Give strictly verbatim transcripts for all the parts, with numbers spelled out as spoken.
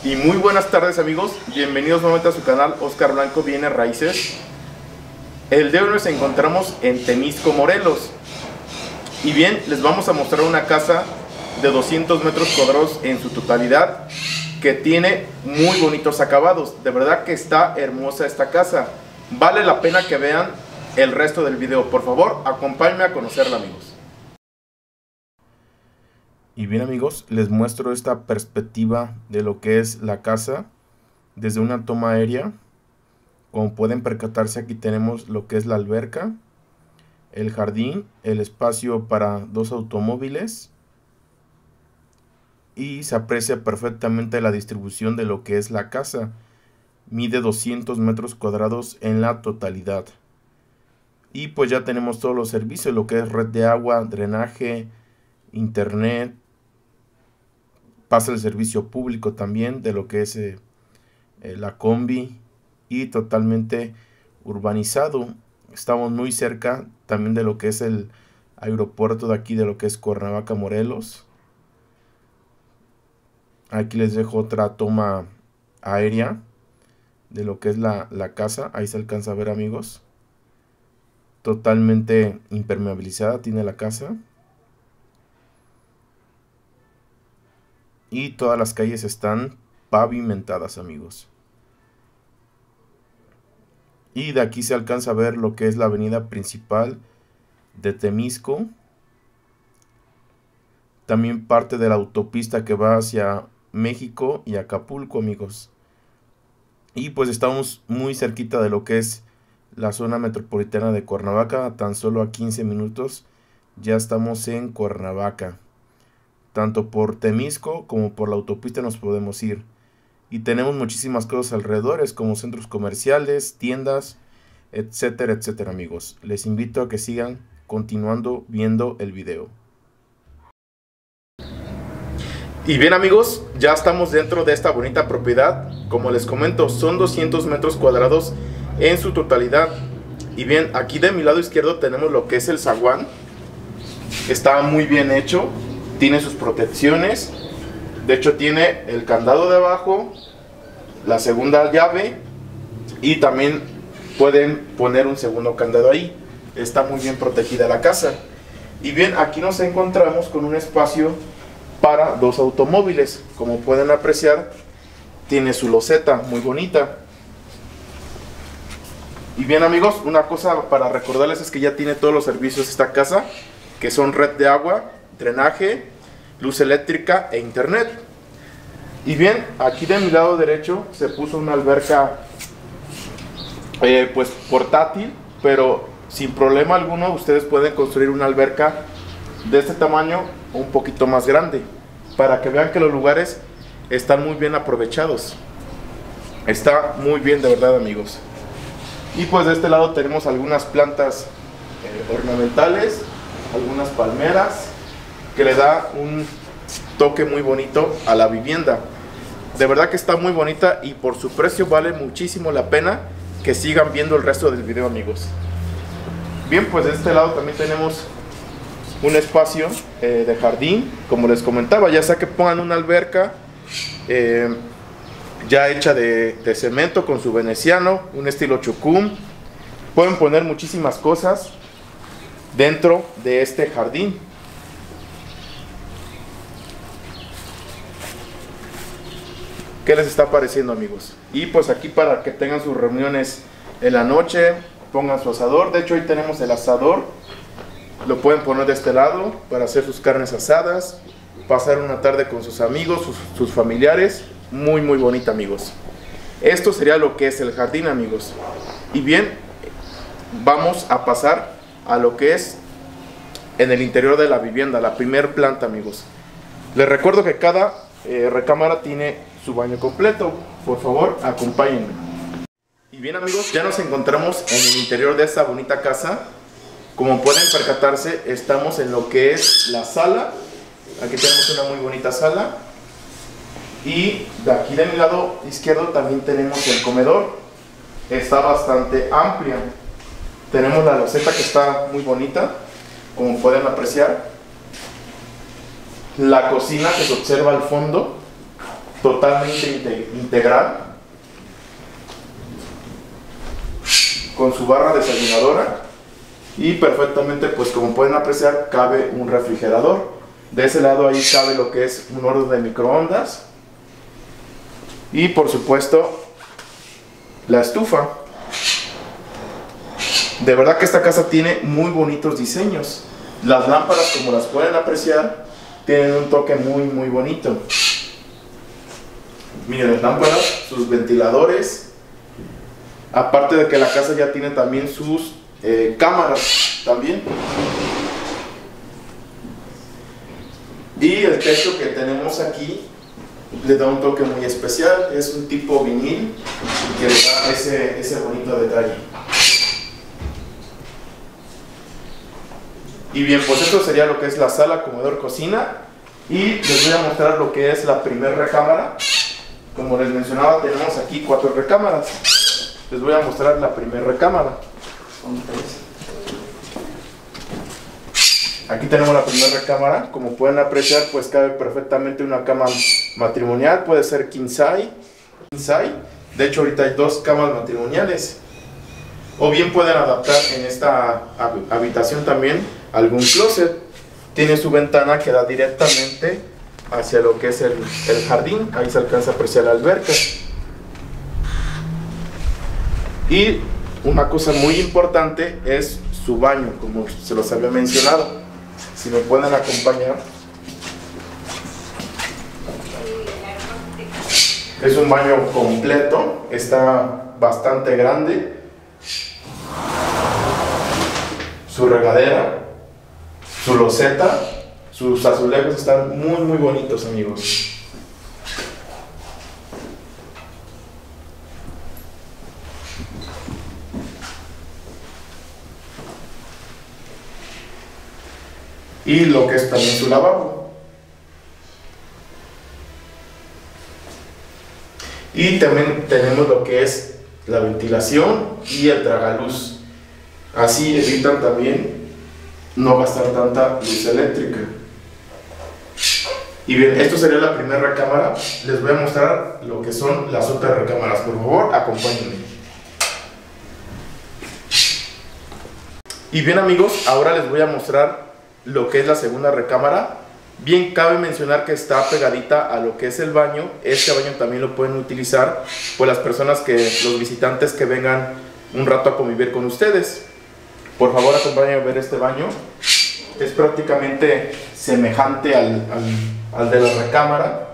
Y muy buenas tardes, amigos, bienvenidos nuevamente a su canal Oscar Blanco Bienes Raíces. El día de hoy nos encontramos en Temisco, Morelos. Y bien, les vamos a mostrar una casa de doscientos metros cuadrados en su totalidad, que tiene muy bonitos acabados. De verdad que está hermosa esta casa. Vale la pena que vean el resto del video. Por favor, acompáñenme a conocerla, amigos. Y bien, amigos, les muestro esta perspectiva de lo que es la casa desde una toma aérea. Como pueden percatarse, aquí tenemos lo que es la alberca, el jardín, el espacio para dos automóviles, y se aprecia perfectamente la distribución de lo que es la casa. Mide doscientos metros cuadrados en la totalidad. Y pues ya tenemos todos los servicios, lo que es red de agua, drenaje, internet. Pasa el servicio público también de lo que es eh, eh, la combi, y totalmente urbanizado. Estamos muy cerca también de lo que es el aeropuerto de aquí, de lo que es Cuernavaca, Morelos. Aquí les dejo otra toma aérea de lo que es la, la casa. Ahí se alcanza a ver, amigos. Totalmente impermeabilizada tiene la casa. Y todas las calles están pavimentadas, amigos. Y de aquí se alcanza a ver lo que es la avenida principal de Temisco. También parte de la autopista que va hacia México y Acapulco, amigos. Y pues estamos muy cerquita de lo que es la zona metropolitana de Cuernavaca. Tan solo a quince minutos ya estamos en Cuernavaca. Tanto por Temisco como por la autopista nos podemos ir. Y tenemos muchísimas cosas alrededores, como centros comerciales, tiendas, etcétera, etcétera, amigos. Les invito a que sigan continuando viendo el video. Y bien, amigos, ya estamos dentro de esta bonita propiedad. Como les comento, son doscientos metros cuadrados en su totalidad. Y bien, aquí de mi lado izquierdo tenemos lo que es el zaguán. Está muy bien hecho. Tiene sus protecciones. De hecho, tiene el candado de abajo, la segunda llave, y también pueden poner un segundo candado ahí. Está muy bien protegida la casa. Y bien, aquí nos encontramos con un espacio para dos automóviles. Como pueden apreciar, tiene su loseta muy bonita. Y bien, amigos, una cosa para recordarles es que ya tiene todos los servicios esta casa, que son red de agua, drenaje, luz eléctrica e internet. Y bien, aquí de mi lado derecho se puso una alberca eh, pues portátil, pero sin problema alguno ustedes pueden construir una alberca de este tamaño o un poquito más grande, para que vean que los lugares están muy bien aprovechados. Está muy bien, de verdad, amigos. Y pues de este lado tenemos algunas plantas eh, ornamentales, algunas palmeras, que le da un toque muy bonito a la vivienda. De verdad que está muy bonita, y por su precio vale muchísimo la pena que sigan viendo el resto del video, amigos. Bien, pues de este lado también tenemos un espacio eh, de jardín, como les comentaba, ya sea que pongan una alberca eh, ya hecha de, de cemento con su veneciano, un estilo chucum. Pueden poner muchísimas cosas dentro de este jardín. ¿Qué les está pareciendo, amigos? Y pues aquí, para que tengan sus reuniones en la noche, pongan su asador. De hecho, hoy tenemos el asador. Lo pueden poner de este lado para hacer sus carnes asadas, pasar una tarde con sus amigos, sus, sus familiares. Muy, muy bonita, amigos. Esto sería lo que es el jardín, amigos. Y bien, vamos a pasar a lo que es en el interior de la vivienda, la primer planta, amigos. Les recuerdo que cada eh, recámara tiene su baño completo. Por favor, acompáñenme. Y bien, amigos, ya nos encontramos en el interior de esta bonita casa. Como pueden percatarse, estamos en lo que es la sala. Aquí tenemos una muy bonita sala. Y de aquí de mi lado izquierdo también tenemos el comedor. Está bastante amplia. Tenemos la loseta, que está muy bonita, como pueden apreciar. La cocina, que se observa al fondo, totalmente integral, con su barra desayunadora, y perfectamente, pues como pueden apreciar, cabe un refrigerador. De ese lado ahí cabe lo que es un horno de microondas y por supuesto la estufa. De verdad que esta casa tiene muy bonitos diseños. Las lámparas, como las pueden apreciar, tienen un toque muy muy bonito. Miren las lámparas, sus ventiladores. Aparte de que la casa ya tiene también sus eh, cámaras también. Y el techo que tenemos aquí le da un toque muy especial. Es un tipo vinil que le da ese, ese bonito detalle. Y bien, pues esto sería lo que es la sala, comedor, cocina. Y les voy a mostrar lo que es la primera recámara. Como les mencionaba, tenemos aquí cuatro recámaras. Les voy a mostrar la primera recámara. Aquí tenemos la primera recámara. Como pueden apreciar, pues cabe perfectamente una cama matrimonial. Puede ser king size. King size. De hecho, ahorita hay dos camas matrimoniales. O bien pueden adaptar en esta habitación también algún closet. Tiene su ventana que da directamente hacia lo que es el, el jardín. Ahí se alcanza a apreciar la alberca. Y una cosa muy importante es su baño, como se los había mencionado. Si me pueden acompañar. Es un baño completo, está bastante grande. Su regadera, su loseta, sus azulejos están muy muy bonitos, amigos. Y lo que es también su lavabo. Y también tenemos lo que es la ventilación y el tragaluz. Así evitan también no gastar tanta luz eléctrica. Y bien, esto sería la primera recámara. Les voy a mostrar lo que son las otras recámaras. Por favor, acompáñenme. Y bien, amigos, ahora les voy a mostrar lo que es la segunda recámara. Bien, cabe mencionar que está pegadita a lo que es el baño. Este baño también lo pueden utilizar pues las personas que, los visitantes que vengan un rato a convivir con ustedes. Por favor, acompáñenme a ver este baño. Es prácticamente semejante al, al, al de la recámara,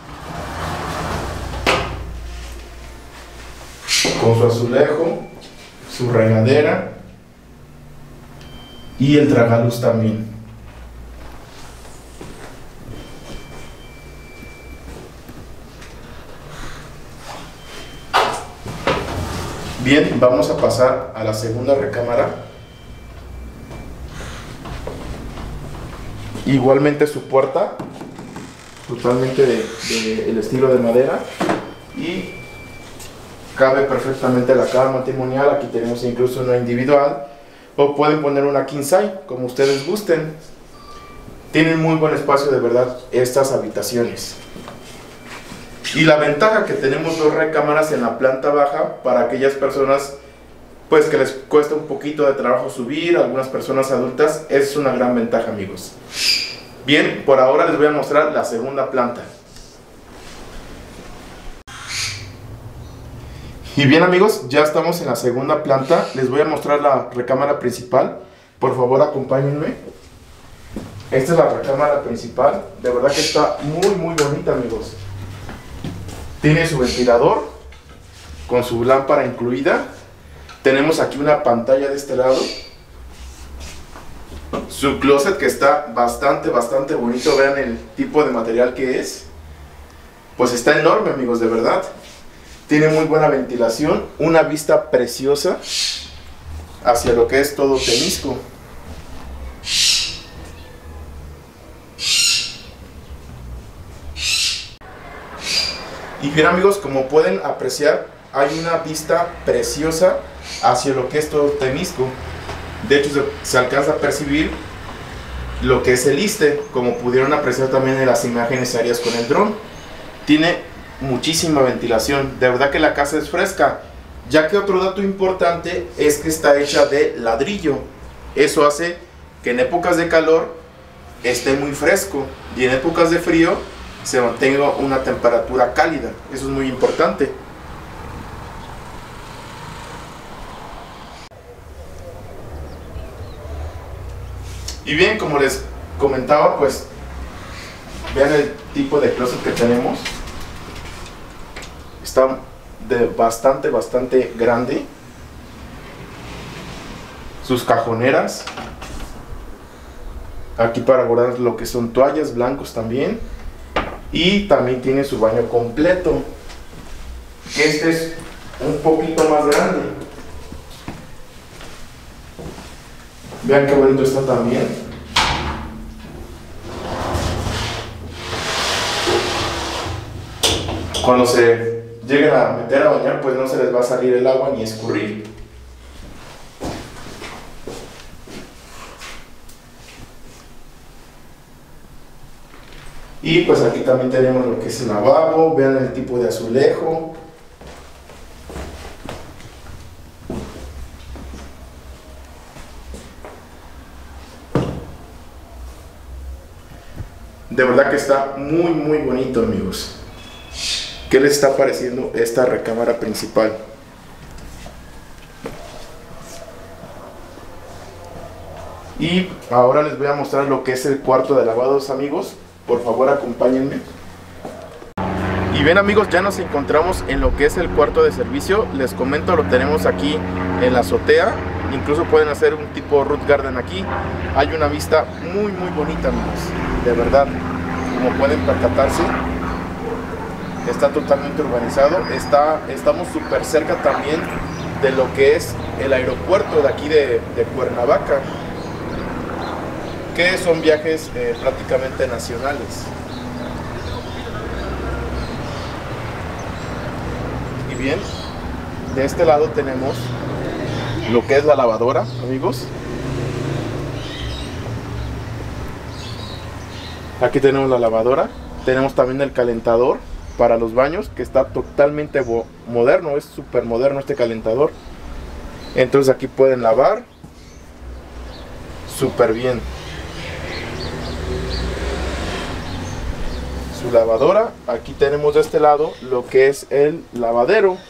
con su azulejo, su regadera y el tragaluz también. Bien, vamos a pasar a la segunda recámara. Igualmente su puerta, totalmente de, de el estilo de madera, y cabe perfectamente la cama matrimonial. Aquí tenemos incluso una individual, o pueden poner una king size, como ustedes gusten. Tienen muy buen espacio, de verdad, estas habitaciones. Y la ventaja que tenemos dos recámaras en la planta baja para aquellas personas pues que les cuesta un poquito de trabajo subir, algunas personas adultas, es una gran ventaja, amigos. Bien, por ahora les voy a mostrar la segunda planta. Y bien, amigos, ya estamos en la segunda planta. Les voy a mostrar la recámara principal. Por favor, acompáñenme. Esta es la recámara principal. De verdad que está muy muy bonita, amigos. Tiene su ventilador con su lámpara incluida. Tenemos aquí una pantalla de este lado. Su closet, que está bastante, bastante bonito. Vean el tipo de material que es. Pues está enorme, amigos, de verdad. Tiene muy buena ventilación. Una vista preciosa hacia lo que es todo Temisco. Y bien, amigos, como pueden apreciar, hay una vista preciosa hacia lo que es todo Temisco. De hecho, se, se alcanza a percibir lo que es el Iste, como pudieron apreciar también en las imágenes aéreas con el dron. tiene muchísima ventilación. De verdad que la casa es fresca, ya que otro dato importante es que está hecha de ladrillo. Eso hace que en épocas de calor esté muy fresco y en épocas de frío se mantenga una temperatura cálida. Eso es muy importante. Y bien, como les comentaba, pues vean el tipo de closet que tenemos. Está de bastante, bastante grande. Sus cajoneras. Aquí para guardar lo que son toallas, blancos también. Y también tiene su baño completo. Este es un poquito más grande. Vean qué bonito está también. Cuando se lleguen a meter a bañar, pues no se les va a salir el agua ni escurrir. Y pues aquí también tenemos lo que es el lavabo. Vean el tipo de azulejo. De verdad que está muy muy bonito, amigos. ¿Qué les está pareciendo esta recámara principal? Y ahora les voy a mostrar lo que es el cuarto de lavados, amigos. Por favor, acompáñenme. Y bien, amigos, ya nos encontramos en lo que es el cuarto de servicio. Les comento, lo tenemos aquí en la azotea. Incluso pueden hacer un tipo root garden aquí. Hay una vista muy muy bonita, amigos. De verdad, como pueden percatarse, está totalmente urbanizado. Está, estamos súper cerca también de lo que es el aeropuerto de aquí de, de Cuernavaca, que son viajes eh, prácticamente nacionales. Y bien, de este lado tenemos lo que es la lavadora, amigos. Aquí tenemos la lavadora. Tenemos también el calentador para los baños, que está totalmente moderno. Es súper moderno este calentador. Entonces aquí pueden lavar súper bien. Su lavadora. Aquí tenemos de este lado lo que es el lavadero,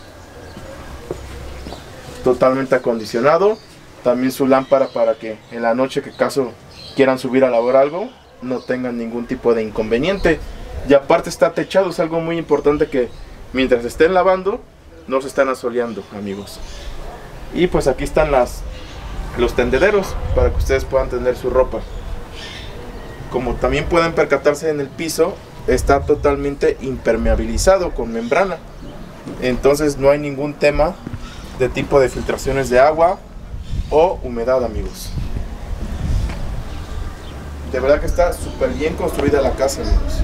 totalmente acondicionado. También su lámpara para que en la noche, que caso quieran subir a lavar algo, no tengan ningún tipo de inconveniente. Y aparte está techado. Es algo muy importante, que mientras estén lavando no se están asoleando, amigos. Y pues aquí están las los tendederos para que ustedes puedan tender su ropa. Como también pueden percatarse, en el piso está totalmente impermeabilizado con membrana. Entonces no hay ningún tema de tipo de filtraciones de agua o humedad, amigos. De verdad que está súper bien construida la casa, amigos.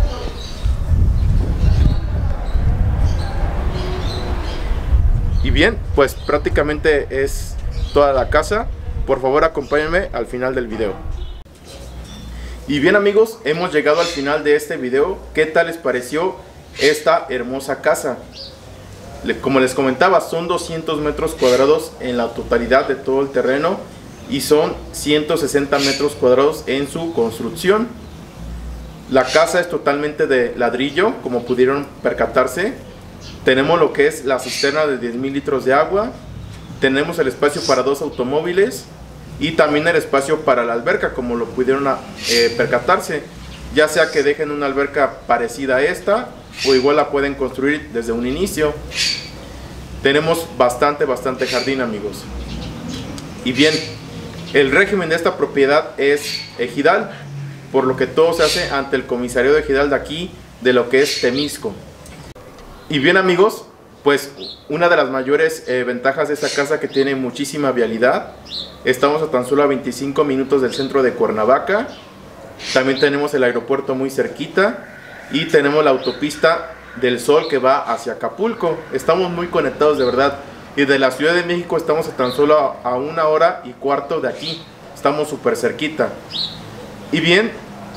Y bien, pues prácticamente es toda la casa. Por favor, acompáñenme al final del video. Y bien, amigos, hemos llegado al final de este video. ¿Qué tal les pareció esta hermosa casa? Como les comentaba, son doscientos metros cuadrados en la totalidad de todo el terreno y son ciento sesenta metros cuadrados en su construcción. La casa es totalmente de ladrillo, como pudieron percatarse. Tenemos lo que es la cisterna de diez mil litros de agua. Tenemos el espacio para dos automóviles y también el espacio para la alberca, como lo pudieron eh, percatarse. Ya sea que dejen una alberca parecida a esta, o igual la pueden construir desde un inicio. Tenemos bastante, bastante jardín, amigos. Y bien, el régimen de esta propiedad es ejidal, por lo que todo se hace ante el comisario de ejidal de aquí, de lo que es Temisco. Y bien, amigos, pues una de las mayores eh, ventajas de esta casa, que tiene muchísima vialidad. Estamos a tan solo a veinticinco minutos del centro de Cuernavaca. También tenemos el aeropuerto muy cerquita y tenemos la autopista del Sol que va hacia Acapulco. Estamos muy conectados, de verdad. Y de la Ciudad de México estamos a tan solo a, a una hora y cuarto de aquí. Estamos súper cerquita. Y bien,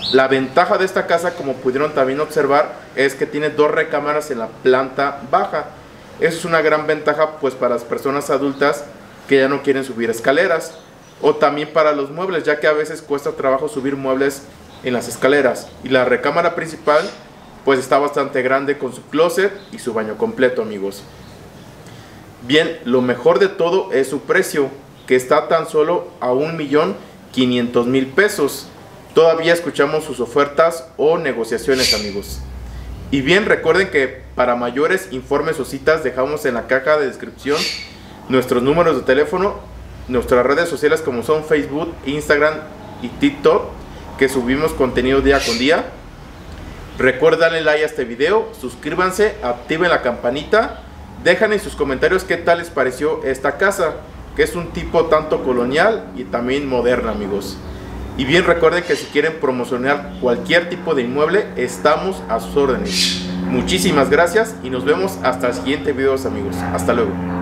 La ventaja de esta casa, como pudieron también observar, es que tiene dos recámaras en la planta baja. Eso es una gran ventaja pues para las personas adultas que ya no quieren subir escaleras, o también para los muebles, ya que a veces cuesta trabajo subir muebles en las escaleras. Y la recámara principal pues está bastante grande con su closet y su baño completo, amigos. Bien, lo mejor de todo es su precio, que está tan solo a un millón quinientos mil pesos. Todavía escuchamos sus ofertas o negociaciones, amigos. Y bien, recuerden que para mayores informes o citas dejamos en la caja de descripción nuestros números de teléfono, nuestras redes sociales como son Facebook, Instagram y TikTok, que subimos contenido día con día. Recuerden darle like a este video, suscríbanse, activen la campanita, dejan en sus comentarios qué tal les pareció esta casa, que es un tipo tanto colonial y también moderna, amigos. Y bien, recuerden que si quieren promocionar cualquier tipo de inmueble, estamos a sus órdenes. Muchísimas gracias y nos vemos hasta el siguiente video, amigos. Hasta luego.